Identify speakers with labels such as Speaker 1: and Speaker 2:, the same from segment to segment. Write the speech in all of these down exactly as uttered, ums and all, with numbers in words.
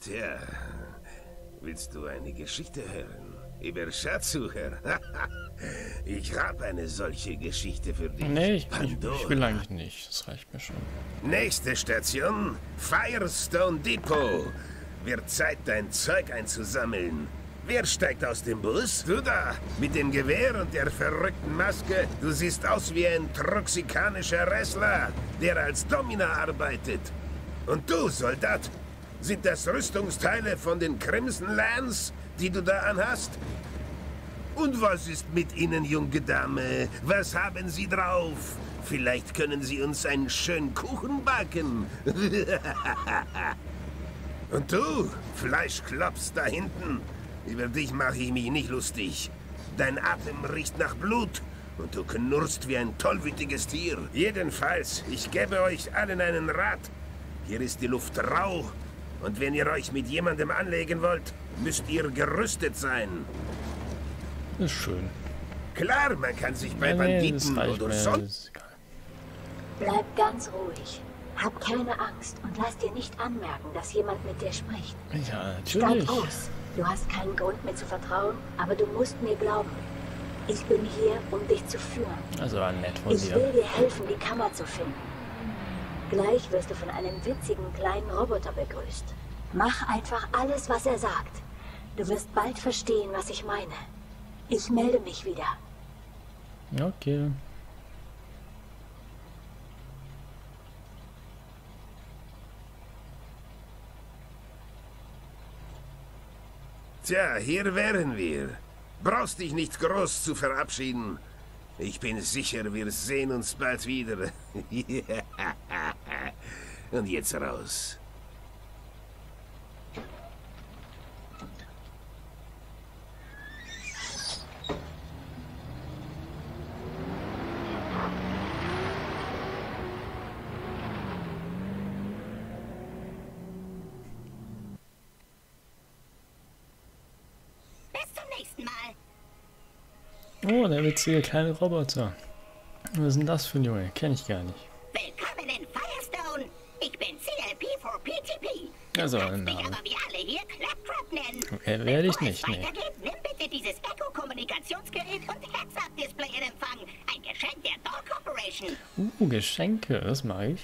Speaker 1: Tja, willst du eine Geschichte hören? Über Schatzsucher? Ich habe eine solche Geschichte für dich.
Speaker 2: Nee, ich, ich, ich will eigentlich nicht. Das reicht mir schon.
Speaker 1: Nächste Station, Firestone Depot. Wird Zeit, dein Zeug einzusammeln. Wer steigt aus dem Bus? Du da, mit dem Gewehr und der verrückten Maske. Du siehst aus wie ein troxikanischer Wrestler, der als Domina arbeitet. Und du, Soldat, sind das Rüstungsteile von den Crimson Lance, die du da anhast? Und was ist mit Ihnen, junge Dame? Was haben Sie drauf? Vielleicht können Sie uns einen schönen Kuchen backen. Und du, Fleischklops da hinten, über dich mache ich mich nicht lustig. Dein Atem riecht nach Blut und du knurrst wie ein tollwütiges Tier. Jedenfalls, ich gebe euch allen einen Rat. Hier ist die Luft rau und wenn ihr euch mit jemandem anlegen wollt, müsst ihr gerüstet sein.
Speaker 2: Ist schön.
Speaker 1: Klar, man kann sich bei
Speaker 2: Ja, nee,
Speaker 1: Banditen
Speaker 2: das reicht
Speaker 1: oder
Speaker 2: mir,
Speaker 1: sonst...
Speaker 2: das ist egal.
Speaker 3: Bleib ganz ruhig. Hab keine Angst und lass dir nicht anmerken, dass jemand mit dir spricht.
Speaker 2: Ja,
Speaker 3: Steig
Speaker 2: natürlich.
Speaker 3: aus. Du hast keinen Grund mir zu vertrauen, aber du musst mir glauben. Ich bin hier, um dich zu führen.
Speaker 2: Also war nett von
Speaker 3: Ich
Speaker 2: dir.
Speaker 3: will dir helfen, die Kammer zu finden. Gleich wirst du von einem witzigen kleinen Roboter begrüßt. Mach einfach alles, was er sagt. Du wirst bald verstehen, was ich meine. Ich melde mich wieder.
Speaker 2: Okay.
Speaker 1: Tja, hier wären wir. Brauchst dich nicht groß zu verabschieden. Ich bin sicher, wir sehen uns bald wieder. Und jetzt raus.
Speaker 4: Bis zum nächsten Mal.
Speaker 2: Oh, der witzige kleine Roboter. Was ist denn das für ein Junge? Kenn ich gar nicht.
Speaker 4: Willkommen in Firestone. Ich bin C L P vier P T P. Du
Speaker 2: Also,
Speaker 4: kannst
Speaker 2: ein
Speaker 4: mich
Speaker 2: Name.
Speaker 4: aber wie alle hier Claptrap nennen.
Speaker 2: Okay, werde ich
Speaker 4: Bevor
Speaker 2: nicht,
Speaker 4: es
Speaker 2: nee.
Speaker 4: weitergeht, nimm bitte dieses Echo-Kommunikationsgerät und Heads-Up-Display in Empfang. Ein Geschenk der Dog Corporation.
Speaker 2: Uh, Geschenke, das mag ich.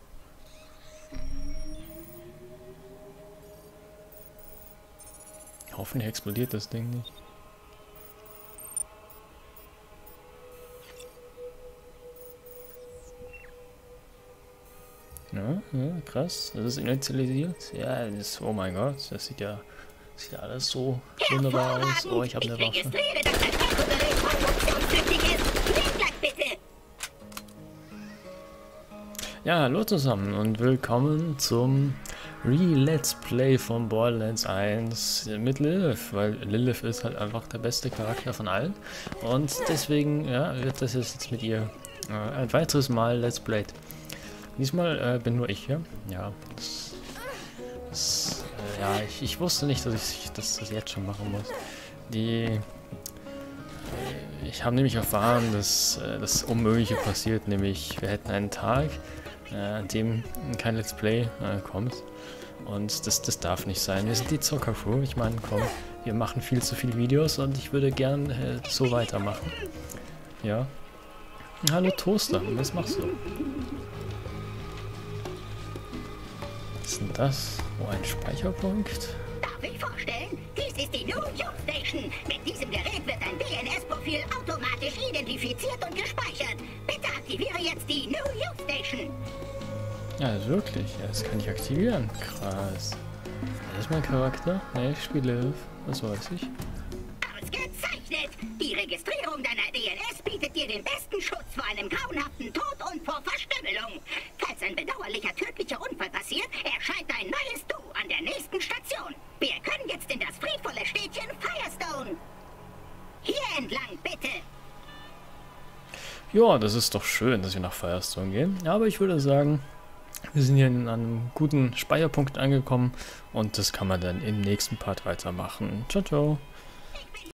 Speaker 2: Hoffentlich explodiert das Ding nicht. Ja, ja, krass. Das ist initialisiert. Ja, das, oh mein Gott, das sieht ja, sieht ja alles so wunderbar aus. Oh, ich habe eine Waffe.
Speaker 4: registriere, dass dein Echo-Gerät voll funktionstüchtig ist. Leg gleich bitte.
Speaker 2: Ja, hallo zusammen und willkommen zum Re-Let's Play von Borderlands eins mit Lilith, weil Lilith ist halt einfach der beste Charakter von allen und deswegen ja, wird das jetzt mit ihr äh, ein weiteres Mal Let's Played. Diesmal äh, bin nur ich hier. Ja, das, das, äh, ja ich, ich wusste nicht, dass ich dass das jetzt schon machen muss. Die, äh, ich habe nämlich erfahren, dass äh, das Unmögliche passiert, nämlich wir hätten einen Tag, äh, an dem kein Let's Play äh, kommt. Und das, das darf nicht sein. Wir sind die Zocker-Crew. Ich meine, komm, wir machen viel zu viele Videos und ich würde gern äh, so weitermachen. Ja. Hallo Toaster, was machst du? Was ist denn das? Oh, ein Speicherpunkt?
Speaker 4: Darf ich vorstellen? Dies ist die New Youth Station. Mit diesem Gerät wird ein D N S-Profil automatisch identifiziert und gespeichert. Bitte aktiviere jetzt die New Youth Station.
Speaker 2: Ja, wirklich. Ja, das kann ich aktivieren. Krass. Wer ist mein Charakter? Ne, ich spiele Lilith. Das weiß ich.
Speaker 4: Ausgezeichnet! Die Registrierung deiner D N S bietet dir den besten Schutz vor einem grauenhaften Tod und vor Verstümmelung. Falls ein bedauerlicher tödlicher Unfall passiert, erscheint dein neues Du an der nächsten Station. Wir können jetzt in das friedvolle Städtchen Firestone. Hier entlang, bitte!
Speaker 2: Ja, das ist doch schön, dass wir nach Firestone gehen. Aber ich würde sagen, wir sind hier in einem guten Speicherpunkt angekommen und das kann man dann im nächsten Part weitermachen. Ciao, ciao.